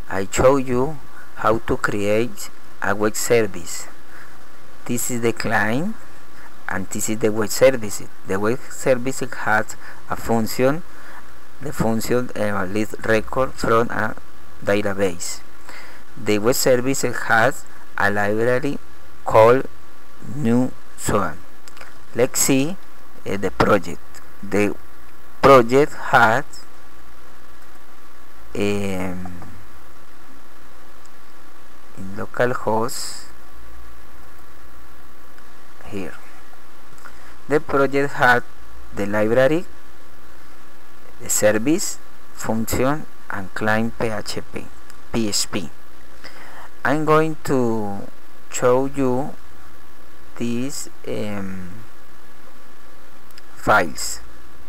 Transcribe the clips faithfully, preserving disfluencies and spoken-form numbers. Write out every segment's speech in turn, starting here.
I show you how to create a web service. This is the client and this is the web service. The web service has a function. The function uh, leads record from a database. The web service has a library called nusoap. Let's see uh, the project. The project has um, in localhost here. The project has the library, the service, function, and client P H P. P H P. I'm going to show you these um, files.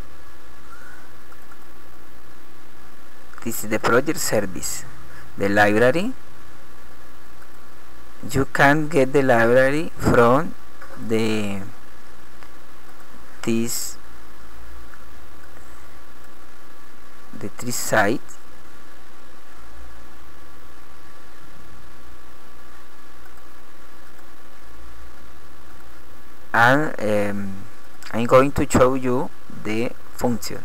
This is the project service. The library, you can get the library from the this the three site. And um, I'm going to show you the function.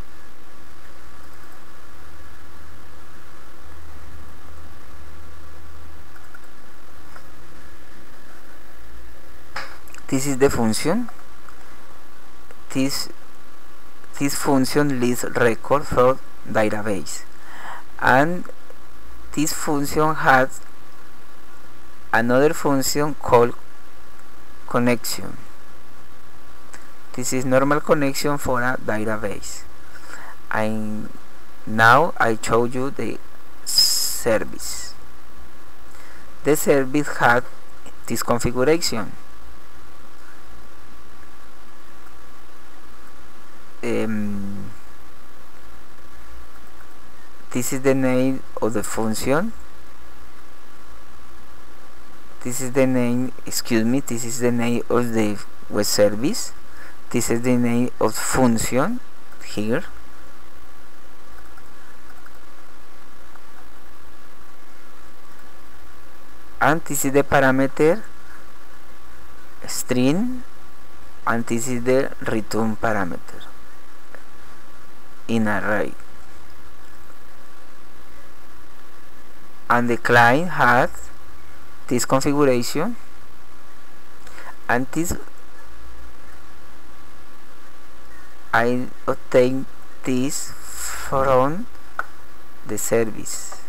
This is the function. This this function leads record from database, and this function has another function called connection. This is normal connection for a database. I now I show you the service. The service has this configuration. Um, this is the name of the function. This is the name, excuse me, this is the name of the web service. This is the name of function here. And this is the parameter string, and this is the return parameter in array. And the client has this configuration, and this I obtain this from the service.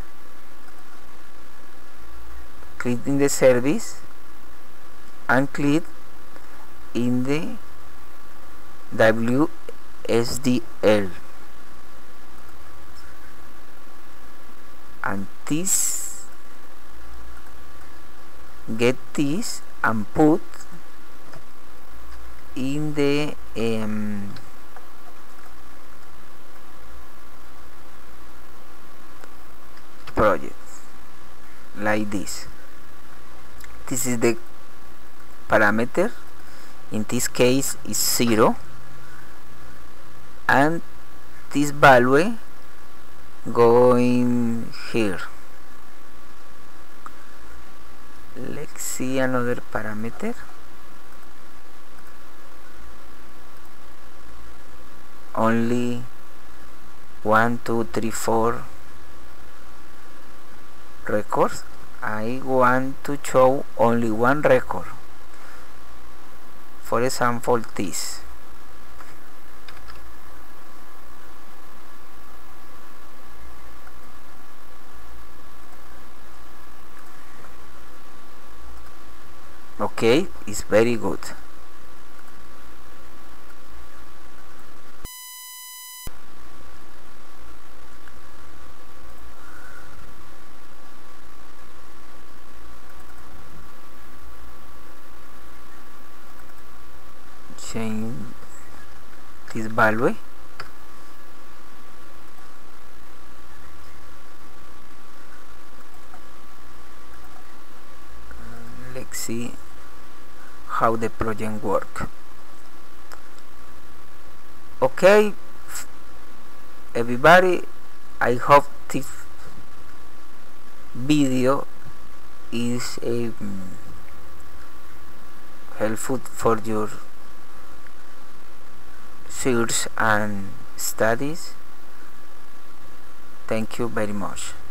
Click in the service and click in the W S D L, and this get this and put in the um, project like this. This is the parameter. In this case is zero, and this value going here. Let's see another parameter. Only one, two, three, four records. I want to show only one record. For example, this. Okay, it's very good. Change this value. Let's see how the project work. Okay, everybody, I hope this video is a um, helpful for your search and studies. Thank you very much.